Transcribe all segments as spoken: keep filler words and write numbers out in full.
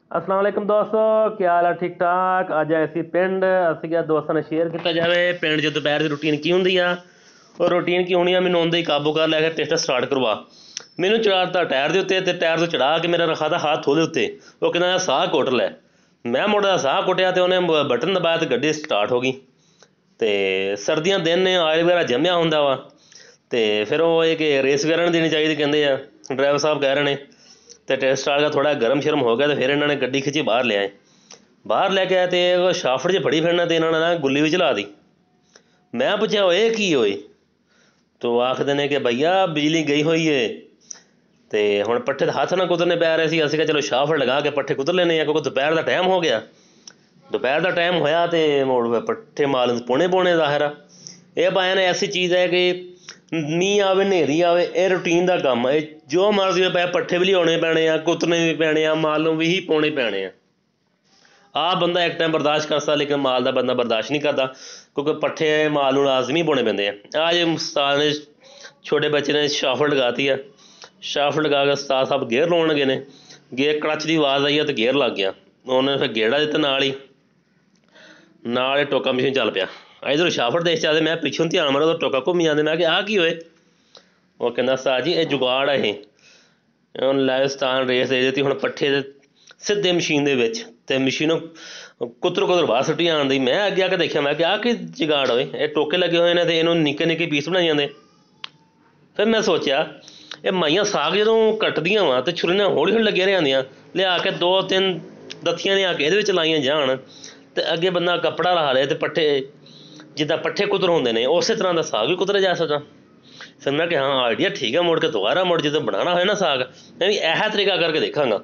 अस्सलाम वालेकुम दोस्तों, क्या हाल है? ठीक ठाक। ਅੱਜ ਅਸੀਂ ਪਿੰਡ ਅਸੀਂ ਕਿਹਾ ਦੋਸਤਾਂ ਨਾਲ ਸ਼ੇਅਰ ਕੀਤਾ ਜਾਵੇ ਪਿੰਡ 'ਚ ਦੁਪਹਿਰ ਦੀ ਰੂਟੀਨ ਕੀ ਹੁੰਦੀ ਆ। ਉਹ ਰੂਟੀਨ ਕੀ ਹੋਣੀ ਆ, ਮੈਨੂੰ ਆਉਂਦੇ ਹੀ ਕਾਬੂ ਕਰ ਲੈ ਕੇ ਟੈਸਟ ਸਟਾਰਟ ਕਰਵਾ। ਮੈਨੂੰ ਚੜਾਤਾ ਟਾਇਰ ਦੇ ਉੱਤੇ ਅਤੇ ਟਾਇਰ ਤੋਂ ਚੜਾ ਕੇ ਮੇਰਾ ਰੱਖਾ ਦਾ ਹੱਥ ਉਹਦੇ ਉੱਤੇ। ਉਹ ਕਹਿੰਦਾ ਸਾਹ ਘੁੱਟ ਲੈ। ਮੈਂ ਮੁੰਡੇ ਦਾ ਸਾਹ ਘੁੱਟਿਆ ਅਤੇ ਉਹਨੇ ਬਟਨ ਦਬਾਇਆ ਅਤੇ ਗੱਡੀ ਸਟਾਰਟ ਹੋ ਗਈ। ਅਤੇ ਸਰਦੀਆਂ ਦਿਨ ਨੇ ਆਇਲ ਵਗੈਰਾ ਜੰਮਿਆ ਹੁੰਦਾ ਵਾ ਅਤੇ ਫਿਰ ਉਹ ਇਹ ਕਿ ਰੇਸ ਵਗੈਰਾ ਨਹੀਂ ਦੇਣੀ ਚਾਹੀਦੀ ਕਹਿੰਦੇ ਆ, ਡਰਾਈਵਰ ਸਾਹਿਬ ਕਹਿ ਰਹੇ ਨੇ। ਅਤੇ ਟੈਸਟ ਸਟਾਰਟ ਦਾ ਥੋੜ੍ਹਾ ਗਰਮ ਸ਼ਰਮ ਹੋ ਗਿਆ ਅਤੇ ਫਿਰ ਇਹਨਾਂ ਨੇ ਗੱਡੀ ਖਿੱਚੀ ਬਾਹਰ ਲਿਆਏ। ਬਾਹਰ ਲੈ ਕੇ ਆਏ ਅਤੇ ਉਹ ਸ਼ਾਫਟ 'ਚ ਫੜੀ ਫਿਰਨਾ ਅਤੇ ਇਹਨਾਂ ਨੇ ਨਾ ਗੁੱਲੀ ਵਿੱਚ ਲਾ ਦੀ। ਮੈਂ ਪੁੱਛਿਆ ਹੋਏ ਕੀ ਹੋਏ, ਤੋ ਆਖਦੇ ਨੇ ਕਿ ਭਈਆ ਬਿਜਲੀ ਗਈ ਹੋਈ ਹੈ ਅਤੇ ਹੁਣ ਪੱਠੇ ਤਾਂ ਹੱਥ ਨਾਲ ਕੁਤਰਨੇ ਪੈ ਰਹੇ ਸੀ। ਅਸੀਂ ਕਿਹਾ ਚਲੋ ਸ਼ਾਫਟ ਲਗਾ ਕੇ ਪੱਠੇ ਕੁਤਰ ਲੈਂਦੇ ਹਾਂ, ਕਿਉਂਕਿ ਦੁਪਹਿਰ ਦਾ ਟਾਈਮ ਹੋ ਗਿਆ। ਦੁਪਹਿਰ ਦਾ ਟਾਈਮ ਹੋਇਆ ਅਤੇ ਮੁੜ ਪੱਠੇ ਮਾਲ ਪੌਣੇ ਪੌਣੇ ਜ਼ਾਹਿਰ ਆ। ਇਹ ਪਾਇਆ ਨੇ ਐਸੀ ਚੀਜ਼ ਹੈ ਕਿ ਮੀਂਹ ਆਵੇ ਹਨੇਰੀ ਆਵੇ ਇਹ ਰੂਟੀਨ ਦਾ ਕੰਮ, ਇਹ ਜੋ ਮਰਜ਼ੀ ਹੋਵੇ ਪਏ ਪੱਠੇ ਵੀ ਲਿਆਉਣੇ ਪੈਣੇ ਆ, ਕੁੱਤਣੇ ਵੀ ਪੈਣੇ ਆ, ਮਾਲ ਨੂੰ ਵੀ ਹੀ ਪਾਉਣੇ ਪੈਣੇ ਆ। ਆਹ ਬੰਦਾ ਇੱਕ ਟਾਈਮ ਬਰਦਾਸ਼ਤ ਕਰ ਸਕਦਾ, ਲੇਕਿਨ ਮਾਲ ਦਾ ਬੰਦਾ ਬਰਦਾਸ਼ਤ ਨਹੀਂ ਕਰਦਾ, ਕਿਉਂਕਿ ਪੱਠੇ ਮਾਲ ਨੂੰ ਲਾਜ਼ਮੀ ਪਾਉਣੇ ਪੈਂਦੇ ਆ। ਆਹ ਜੇ ਉਸਤਾਦ ਨੇ ਛੋਟੇ ਬੱਚੇ ਨੇ ਸ਼ਾਫਟ ਲਗਾਤੀ ਆ, ਸ਼ਾਫਟ ਲਗਾ ਕੇ ਉਸਤਾਦ ਸਾਹਿਬ ਗੇਅਰ ਲਾਉਣ ਲੱਗੇ ਨੇ। ਗੇਅਰ ਕਲੱਚ ਦੀ ਆਵਾਜ਼ ਆਈ ਆ ਅਤੇ ਗੇਅਰ ਲੱਗ ਗਿਆ। ਉਹਨੇ ਫਿਰ ਗੇੜਾ ਦਿੱਤਾ ਨਾਲ ਹੀ ਨਾਲ ਹੀ ਟੋਕਾ ਮਸ਼ੀਨ ਚੱਲ ਪਿਆ। ਇੱਧਰੋਂ ਸ਼ਾਫਟ ਦੇਖ ਚੱਲਦੇ, ਮੈਂ ਪਿੱਛੋਂ ਧਿਆਨ ਮਾਰਿਆ ਤਾਂ ਟੋਕਾ ਘੁੰਮੀ ਜਾਂਦੇ। ਮੈਂ ਕਿਹਾ ਆਹ ਕੀ ਹੋਏ? ਉਹ ਕਹਿੰਦਾ ਉਸਤਾਦ ਜੀ ਇਹ ਜੁਗਾੜ ਆ, ਇਹ ਹੁਣ ਲੈ ਉਸਤਾਦ ਰੇਸ ਦੇ ਦਿੱਤੀ। ਹੁਣ ਪੱਠੇ ਦੇ ਸਿੱਧੇ ਮਸ਼ੀਨ ਦੇ ਵਿੱਚ ਅਤੇ ਮਸ਼ੀਨ ਕੁਤਰ ਕੁਤਰ ਬਾਹਰ ਸੁੱਟੀ ਜਾਣ ਦੀ। ਮੈਂ ਅੱਗੇ ਆ ਕੇ ਦੇਖਿਆ, ਮੈਂ ਕਿਹਾ ਆਹ ਕੀ ਜੁਗਾੜ ਹੋਏ? ਇਹ ਟੋਕੇ ਲੱਗੇ ਹੋਏ ਨੇ ਅਤੇ ਇਹਨੂੰ ਨਿੱਕੇ ਨਿੱਕੇ ਪੀਸ ਬਣਾਈ ਜਾਂਦੇ। ਫਿਰ ਮੈਂ ਸੋਚਿਆ ਇਹ ਮਾਈਆਂ ਸਾਗ ਜਦੋਂ ਕੱਟਦੀਆਂ ਵਾ ਅਤੇ ਛੁਰੀਆਂ ਹੌਲੀ ਹੌਲੀ ਲੱਗੀਆਂ ਰਹਿੰਦੀਆਂ, ਲਿਆ ਕੇ ਦੋ ਤਿੰਨ ਦੱਥੀਆਂ ਲਿਆ ਕੇ ਇਹਦੇ ਵਿੱਚ ਲਾਈਆਂ ਜਾਣ ਅਤੇ ਅੱਗੇ ਬੰਦਾ ਕੱਪੜਾ ਲਾ ਲਏ ਅਤੇ ਪੱਠੇ ਜਿੱਦਾਂ ਪੱਠੇ ਕੁਤਰ ਹੁੰਦੇ ਨੇ ਉਸੇ ਤਰ੍ਹਾਂ ਦਾ ਸਾਗ ਵੀ ਕੁਤਰਿਆ ਜਾ ਸਕਦਾ। ਫਿਰ ਮੈਂ ਕਿਹਾ ਹਾਂ ਆਈਡੀਆ ਠੀਕ ਹੈ, ਮੁੜ ਕੇ ਦੁਬਾਰਾ ਮੁੜ ਜਦੋਂ ਬਣਾਉਣਾ ਹੋਏ ਨਾ ਸਾਗ ਮੈਂ ਵੀ ਇਹੋ ਤਰੀਕਾ ਕਰਕੇ ਦੇਖਾਂਗਾ।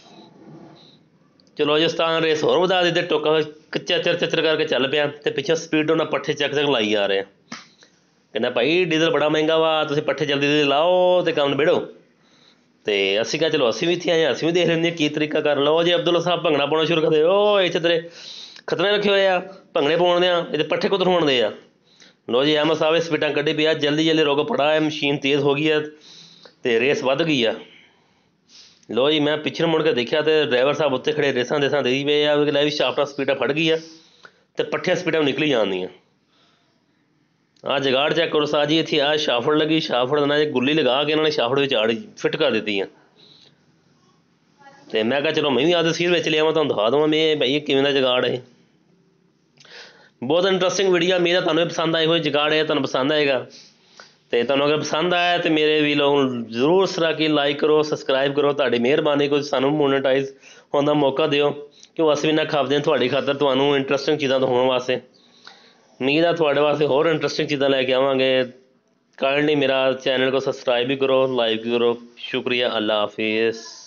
ਚਲੋ ਜੀ ਉਸਤਾਦ ਰੇਸ ਹੋਰ ਵਧਾ ਦਿੱਤੇ, ਟੋਕਾ ਚਚਰ ਚਚਰ ਕਰਕੇ ਚੱਲ ਪਿਆ ਅਤੇ ਪਿੱਛੋਂ ਸਪੀਡ ਉਹਨਾਂ ਪੱਠੇ ਚੱਕ ਚੱਕ ਲਾਈ ਜਾ ਰਹੇ ਆ। ਕਹਿੰਦਾ ਭਾਈ ਡੀਜ਼ਲ ਬੜਾ ਮਹਿੰਗਾ ਵਾ, ਤੁਸੀਂ ਪੱਠੇ ਜਲਦੀ ਜਲਦੀ ਲਾਓ ਅਤੇ ਕੰਮ ਨਿਬੇੜੋ। ਅਤੇ ਅਸੀਂ ਕਿਹਾ ਚਲੋ ਅਸੀਂ ਵੀ ਇੱਥੇ ਆਏ ਹਾਂ, ਅਸੀਂ ਵੀ ਦੇਖ ਲੈਂਦੇ ਹਾਂ ਕੀ ਤਰੀਕਾ ਕਰ ਲਓ। ਜੀ ਅਬਦੁੱਲਾ ਸਾਹਿਬ ਭੰਗੜਾ ਪਾਉਣਾ ਸ਼ੁਰੂ ਕਰਦੇ, ਉਹ ਇੱਥੇ ਤੇਰੇ ਖਤਰੇ ਰੱਖੇ ਹੋਏ ਆ ਭੰਗੜੇ ਪਾਉਣ ਦੇ ਆ, ਇਹਦੇ ਪੱਠੇ ਕੁਤਰ ਹੋਣ ਦੇ ਆ। ਲੋ ਜੀ ਅਹਿਮਦ ਸਾਹਿਬ ਸਪੀਡਾਂ ਕੱਢੀ ਪਈ ਆ, ਜਲਦੀ ਜਲਦੀ ਰੁਕ ਪੜਾ ਹੈ, ਮਸ਼ੀਨ ਤੇਜ਼ ਹੋ ਗਈ ਆ ਅਤੇ ਰੇਸ ਵੱਧ ਗਈ ਆ। ਲੋ ਜੀ ਮੈਂ ਪਿੱਛੇ ਮੁੜ ਕੇ ਦੇਖਿਆ ਅਤੇ ਡਰਾਈਵਰ ਸਾਹਿਬ ਉੱਤੇ ਖੜੇ ਰੇਸਾਂ ਦੇਸਾਂ ਦੇਈ ਪਏ ਆ। ਲੈ ਵੀ ਸ਼ਾਫਟਾਂ ਸਪੀਡਾਂ ਫੜ ਗਈ ਆ ਅਤੇ ਪੱਠੀਆਂ ਸਪੀਡਾਂ ਨਿਕਲੀ ਜਾਂਦੀਆਂ। ਆਹ ਜਗਾੜ ਚੈੱਕ ਕਰੋ ਸਾਹ ਜੀ, ਇੱਥੇ ਆਹ ਸ਼ਾਫਟ ਲੱਗੀ, ਸ਼ਾਫਟ ਦੇ ਨਾਲ ਗੁੱਲੀ ਲਗਾ ਕੇ ਇਹਨਾਂ ਨੇ ਸ਼ਾਫਟ ਵਿੱਚ ਆੜ ਫਿੱਟ ਕਰ ਦਿੱਤੀ ਆ। ਅਤੇ ਮੈਂ ਕਿਹਾ ਚਲੋ ਮੈਂ ਵੀ ਆਹ ਤਸਵੀਰ ਵਿੱਚ ਲਿਆਵਾਂ, ਤੁਹਾਨੂੰ ਦਿਖਾ ਦੇਵਾਂ ਮੈਂ ਭਾਈ ਇਹ ਕਿਵੇਂ ਦਾ ਜਗਾੜ ਹੈ। ਬਹੁਤ ਇੰਟਰਸਟਿੰਗ ਵੀਡੀਓ, ਉਮੀਦ ਹੈ ਤੁਹਾਨੂੰ ਵੀ ਪਸੰਦ ਆਏ ਹੋਏ ਜਗਾੜ ਹੈ, ਤੁਹਾਨੂੰ ਪਸੰਦ ਆਏਗਾ। ਅਤੇ ਤੁਹਾਨੂੰ ਅਗਰ ਪਸੰਦ ਆਇਆ ਤਾਂ ਮੇਰੇ ਵੀ ਲੋਕ ਜ਼ਰੂਰ ਇਸ ਤਰ੍ਹਾਂ ਕਿ ਲਾਈਕ ਕਰੋ, ਸਬਸਕ੍ਰਾਈਬ ਕਰੋ, ਤੁਹਾਡੀ ਮਿਹਰਬਾਨੀ। ਕੁਝ ਸਾਨੂੰ ਮੋਨੇਟਾਈਜ਼ ਹੋਣ ਦਾ ਮੌਕਾ ਦਿਓ, ਕਿਉਂ ਅਸੀਂ ਵੀ ਨਾ ਖਾਪਦੇ ਹਾਂ ਤੁਹਾਡੀ ਖਾਤਰ ਤੁਹਾਨੂੰ ਇੰਟਰਸਟਿੰਗ ਚੀਜ਼ਾਂ ਦਿਖਾਉਣ ਵਾਸਤੇ। ਉਮੀਦ ਹੈ ਤੁਹਾਡੇ ਵਾਸਤੇ ਹੋਰ ਇੰਟਰਸਟਿੰਗ ਚੀਜ਼ਾਂ ਲੈ ਕੇ ਆਵਾਂਗੇ। ਕਾਇੰਡਲੀ ਮੇਰਾ ਚੈਨਲ को सब्सक्राइब भी करो, लाइक भी करो। शुक्रिया, अल्लाह हाफिज़।